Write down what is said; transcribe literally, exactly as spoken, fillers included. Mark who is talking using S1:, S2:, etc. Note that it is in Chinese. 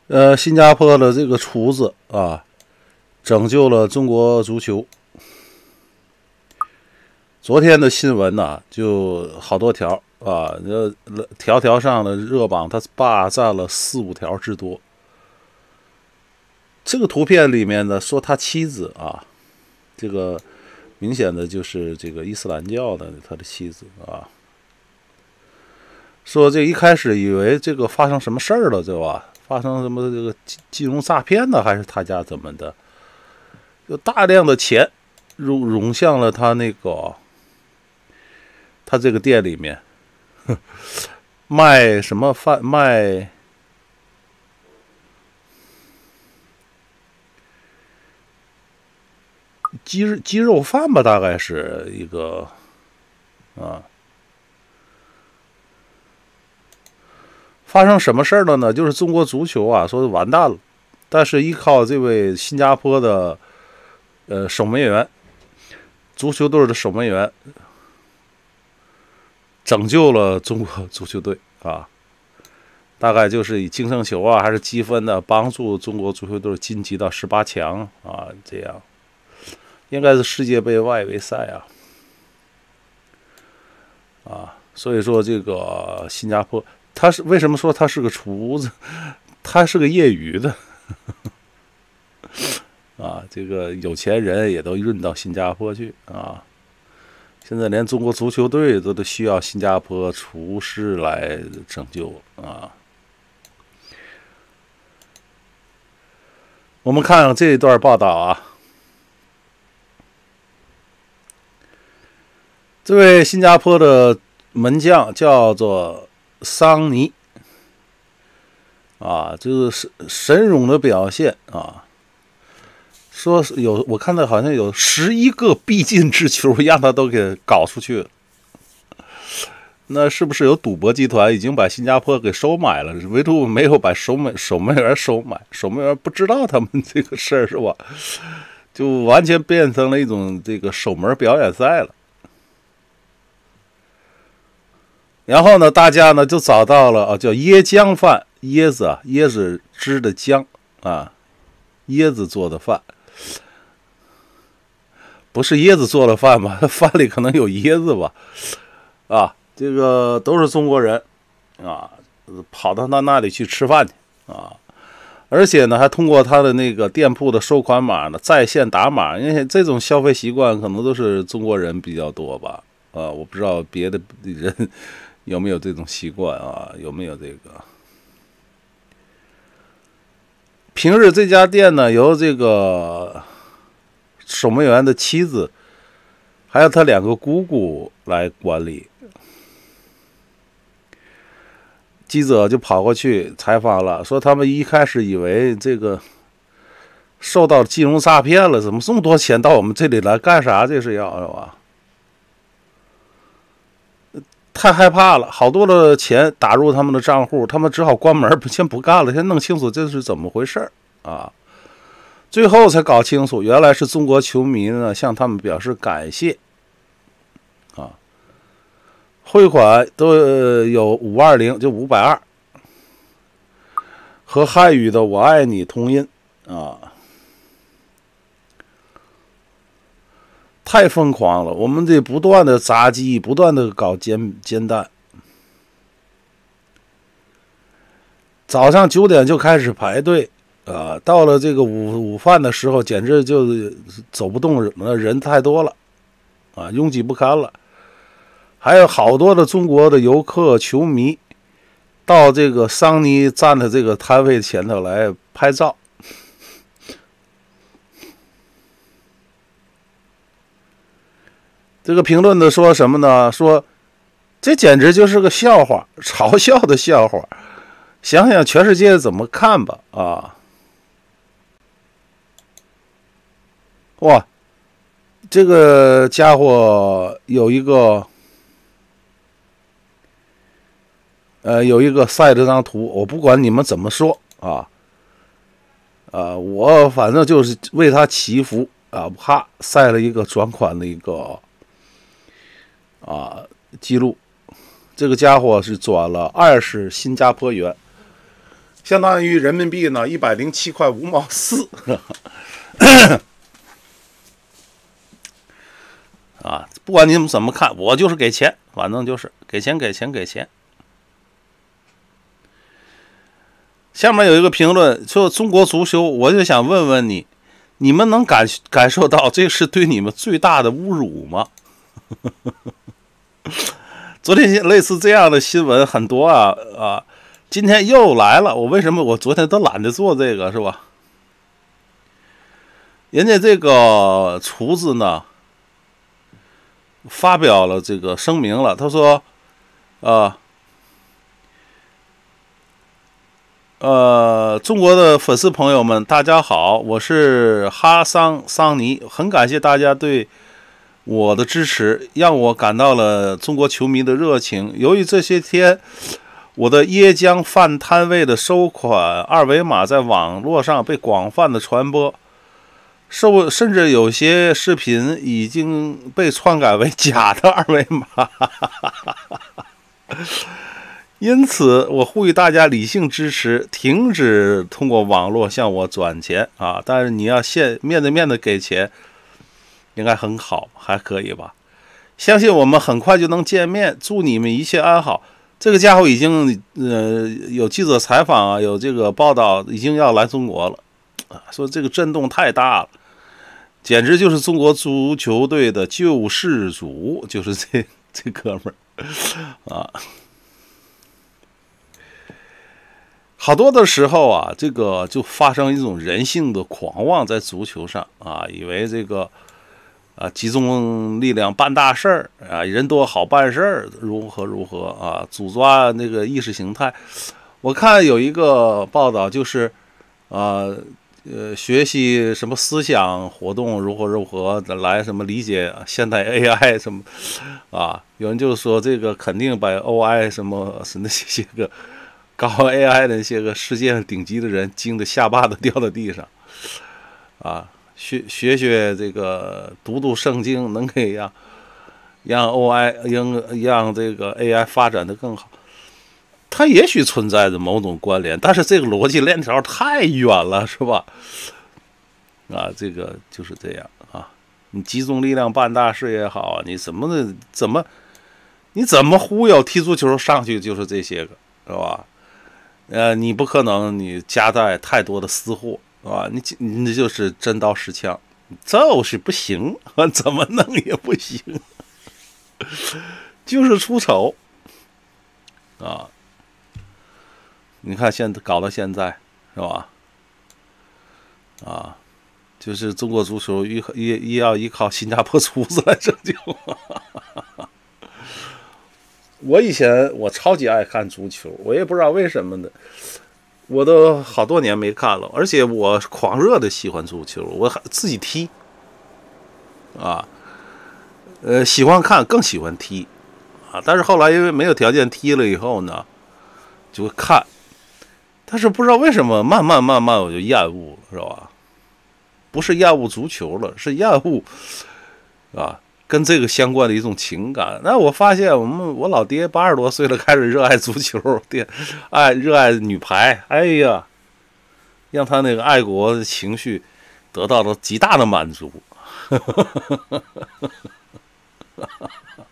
S1: 呃，新加坡的这个厨子啊，拯救了中国足球。昨天的新闻呐、啊，就好多条啊，这条条上的热榜，它霸占了四五条之多。这个图片里面呢，说他妻子啊，这个明显的就是这个伊斯兰教的他的妻子啊，说这一开始以为这个发生什么事儿了，对吧？发生什么这个金融诈骗呢，还是他家怎么的？有大量的钱涌涌向了他那个他这个店里面，卖什么饭？卖鸡鸡肉饭吧，大概是一个啊。发生什么事儿了呢？就是中国足球啊，说是完蛋了，但是依靠这位新加坡的呃守门员，足球队的守门员，拯救了中国足球队啊。大概就是以净胜球啊，还是积分的，帮助中国足球队晋级到十八强啊，这样应该是世界杯外围赛啊啊，所以说这个新加坡。他是为什么说他是个厨子？他是个业余的啊，这个有钱人也都运到新加坡去啊。现在连中国足球队都都需要新加坡厨师来拯救啊。我们看看这一段报道啊，这位新加坡的门将叫做桑尼啊，就是神勇的表现啊。说有我看到好像有十一个必进之球，让他都给搞出去了。那是不是有赌博集团已经把新加坡给收买了？唯独没有把守门守门员收买，守门员不知道他们这个事儿是吧？就完全变成了一种这个守门表演赛了。然后呢，大家呢就找到了啊，叫椰浆饭，椰子啊，椰子汁的浆啊，椰子做的饭，不是椰子做的饭吧？饭里可能有椰子吧？啊，这个都是中国人啊，跑到他那里去吃饭去啊，而且呢，还通过他的那个店铺的收款码呢，在线打码，因为这种消费习惯可能都是中国人比较多吧？啊，我不知道别的人有没有这种习惯啊？有没有这个？平日这家店呢，由这个守门员的妻子，还有他两个姑姑来管理。记者就跑过去采访了，说他们一开始以为这个受到金融诈骗了，怎么这么多钱到我们这里来干啥？这是要是吧？太害怕了，好多的钱打入他们的账户，他们只好关门，先不干了，先弄清楚这是怎么回事啊。最后才搞清楚，原来是中国球迷呢向他们表示感谢啊，汇款都有五二零，就五百二，和汉语的我爱你同音啊。太疯狂了！我们得不断的炸鸡，不断的搞煎煎蛋。早上九点就开始排队啊，到了这个午午饭的时候，简直就走不动了，人太多了啊，拥挤不堪了。还有好多的中国的游客、球迷到这个桑尼站的这个摊位前头来拍照。这个评论的说什么呢？说这简直就是个笑话，嘲笑的笑话。想想全世界怎么看吧啊！哇，这个家伙有一个，呃，有一个晒这张图，我不管你们怎么说啊，啊，我反正就是为他祈福啊，啪晒了一个转款的一个。啊，记录，这个家伙是转了二十新加坡元， 相当于人民币呢一百零七块五毛四。啊，不管你们怎么看，我就是给钱，反正就是给钱给钱给钱。下面有一个评论说中国足球，我就想问问你，你们能感感受到这是对你们最大的侮辱吗？昨天类似这样的新闻很多啊啊，今天又来了。我为什么我昨天都懒得做这个是吧？人家这个厨子呢发表了这个声明了，他说，呃呃，中国的粉丝朋友们，大家好，我是哈桑桑尼，很感谢大家对我的支持，让我感到了中国球迷的热情。由于这些天我的椰浆饭摊位的收款二维码在网络上被广泛的传播，甚甚至有些视频已经被篡改为假的二维码。因此我呼吁大家理性支持，停止通过网络向我转钱啊！但是你要现面对面的给钱应该很好，还可以吧？相信我们很快就能见面，祝你们一切安好。这个家伙已经呃有记者采访啊，有这个报道，已经要来中国了啊，说这个震动太大了，简直就是中国足球队的救世主，就是这这哥们儿啊。好多的时候啊，这个就发生一种人性的狂妄在足球上啊，以为这个啊集中力量办大事儿啊，人多好办事儿，如何如何啊，主抓那个意识形态。我看有一个报道，就是啊呃学习什么思想活动如何如何来什么理解现代 A I 什么啊，有人就说这个肯定把 O I 什么是那些个。搞 A I 的那些个世界上顶级的人惊得下巴都掉到地上啊！学学学这个读读圣经，能给让让 O I 让让这个 A I 发展的更好。它也许存在着某种关联，但是这个逻辑链条太远了，是吧？啊，这个就是这样啊！你集中力量办大事也好，你怎么的怎么你怎么忽悠踢足球上去就是这些个，是吧？呃，你不可能，你夹带太多的私货，是吧？你你就是真刀实枪，就是不行，怎么弄也不行，就是出丑啊！你看现在搞到现在，是吧？啊，就是中国足球依依依要依靠新加坡厨子来拯救。我以前我超级爱看足球，我也不知道为什么的，我都好多年没看了，而且我狂热的喜欢足球，我自己踢啊，呃，喜欢看更喜欢踢啊，但是后来因为没有条件踢了以后呢，就会看，但是不知道为什么慢慢慢慢我就厌恶了，是吧？不是厌恶足球了，是厌恶啊。跟这个相关的一种情感。那我发现我们我老爹八十多岁了，开始热爱足球，对，爱热爱女排，哎呀，让他那个爱国的情绪得到了极大的满足。